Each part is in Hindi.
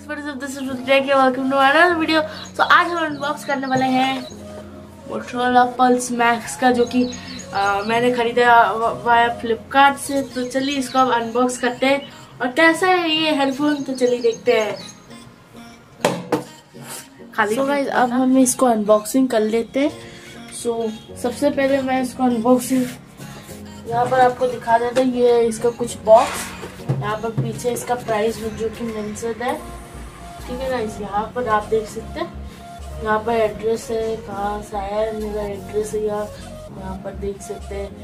Welcome to another video. तो आज हम अनबॉक्स करने वाले हैं मोटोरोला पल्स मैक्स का, जो कि मैंने खरीदा वाया फ्लिपकार्ट से। तो चलिए इसको अब अनबॉक्स करते हैं और कैसा है ये हेडफोन, तो चलिए देखते हैं। तो गाइस अब हम इसको अनबॉक्सिंग कर लेते हैं। सबसे पहले मैं इसको अनबॉक्सिंग यहाँ पर आपको दिखा देता हूँ। ये इसका कुछ बॉक्स, यहाँ पर पीछे इसका प्राइस जो कि मेंशन है, ठीक है गाइस। यहाँ पर आप देख सकते हैं, यहाँ पर एड्रेस है, कहाँ से आया है मेरा एड्रेस है यहाँ पर देख सकते हैं।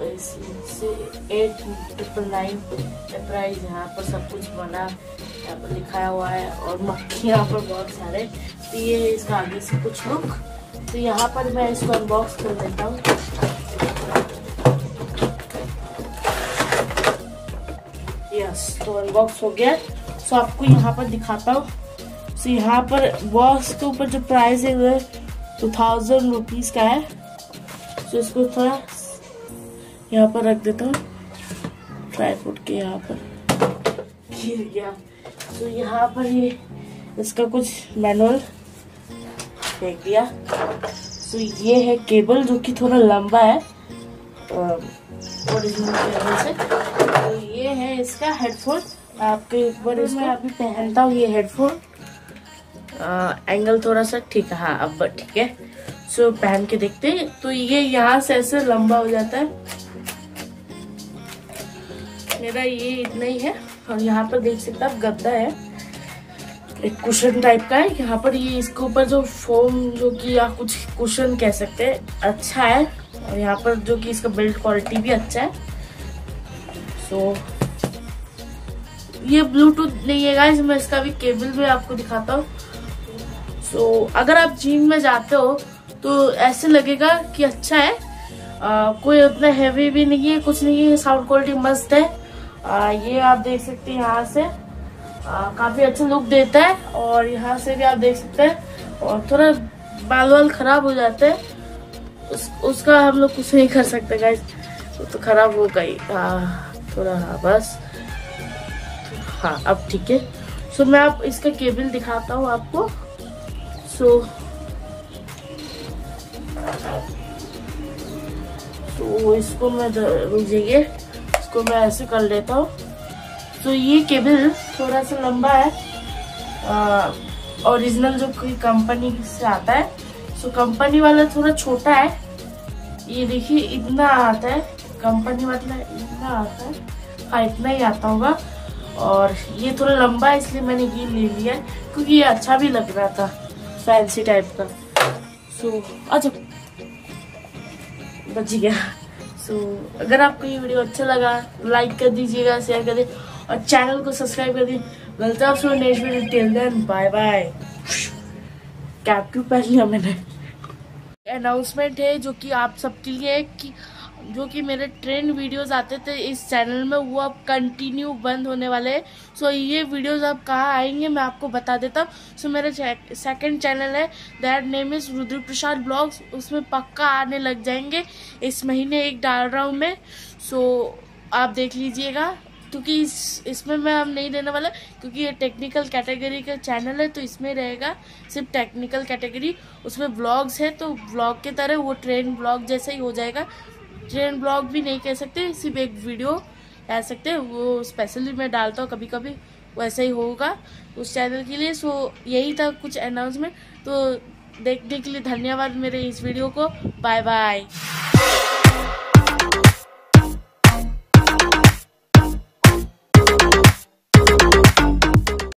8999 प्राइस, यहाँ पर सब कुछ बना यहाँ पर लिखाया हुआ है और मक्खी यहाँ पर बहुत सारे। तो ये है इसका आगे से कुछ लुक। तो यहाँ पर मैं इसको अनबॉक्स कर देता हूँ। यस, तो अनबॉक्स हो गया। सो आपको यहाँ पर दिखाता हूँ। सो यहाँ पर बॉक्स के ऊपर जो प्राइस है वो 2000 रुपीज का है। सो इसको थोड़ा यहाँ पर रख देता हूँ, ट्राईपोड के यहाँ पर गिर गया। तो यहाँ पर ये इसका कुछ मैनुअल फेंक दिया। तो ये है केबल जो कि थोड़ा लंबा है ओरिजिनल केबल से। तो ये है इसका हेडफोन। आपके एक बार मैं अभी पहनता हूँ ये हेडफोन। एंगल थोड़ा सा ठीक है, हाँ अब ठीक है। सो पहन के देखते हैं। तो ये यहाँ से ऐसे लंबा हो जाता है, मेरा ये इतना ही है। और यहाँ पर देख सकते आप गद्दा है, एक कुशन टाइप का है। यहाँ पर ये इसके ऊपर जो फोम जो कि या कुछ कुशन कह सकते हैं, अच्छा है। और यहाँ पर जो कि इसका बिल्ड क्वालिटी भी अच्छा है। सो ये ब्लूटूथ नहीं है गाइस, मैं इसका भी केबल भी आपको दिखाता हूँ। सो अगर आप जिम में जाते हो तो ऐसे लगेगा कि अच्छा है। कोई उतना हैवी भी नहीं है, कुछ नहीं है, साउंड क्वालिटी मस्त है। ये आप देख सकते हैं, यहाँ से काफी अच्छा लुक देता है। और यहाँ से भी आप देख सकते हैं। और थोड़ा बाल खराब हो जाते हैं, उसका हम लोग कुछ नहीं कर सकते गाइस, तो खराब हो गई थोड़ा। हाँ बस, हाँ अब ठीक है। सो मैं आप इसका केबल दिखाता हूँ आपको। तो इसको मैं रुझेंगे, इसको मैं ऐसे कर लेता हूँ। तो ये केबल थोड़ा सा लंबा है, ओरिजिनल जो कोई कंपनी से आता है। सो कंपनी वाला थोड़ा छोटा है, ये देखिए इतना आता है। कंपनी वाला इतना आता है, हाँ इतना ही आता होगा। और ये थोड़ा लंबा है, इसलिए मैंने ये ले लिया क्योंकि ये अच्छा भी लग रहा था, फैंसी टाइप का। सो अच्छा बच गया। सो अगर आपको ये वीडियो अच्छा लगा लाइक कर दीजिएगा, शेयर कर दीजिए और चैनल को सब्सक्राइब कर दीजिए। मिलता है आपसे next video. Till then bye bye. क्या क्यों पहन लिया मैंने। अनाउंसमेंट है जो कि आप सबके लिए, कि जो कि मेरे ट्रेंड वीडियोस आते थे इस चैनल में, वो अब कंटिन्यू बंद होने वाले हैं। सो ये वीडियोस अब कहाँ आएंगे मैं आपको बता देता हूँ। सो मेरा सेकंड चैनल है, that name is Rudra Prasad blogs, उसमें पक्का आने लग जाएंगे। इस महीने एक डाल रहा हूँ मैं। सो आप देख लीजिएगा, क्योंकि इसमें मैं अब नहीं देने वाला, क्योंकि ये टेक्निकल कैटेगरी का चैनल है। तो इसमें रहेगा सिर्फ टेक्निकल कैटेगरी, उसमें व्लॉग्स है। तो व्लॉग के तरह वो ट्रेन व्लॉग जैसा ही हो जाएगा। ट्रेन ब्लॉग भी नहीं कह सकते, सिर्फ एक वीडियो कह सकते हैं, वो स्पेशली मैं डालता हूँ कभी कभी, वैसा ही होगा उस चैनल के लिए। सो यही था कुछ अनाउंसमेंट। तो देखने के लिए धन्यवाद मेरे इस वीडियो को। Bye bye.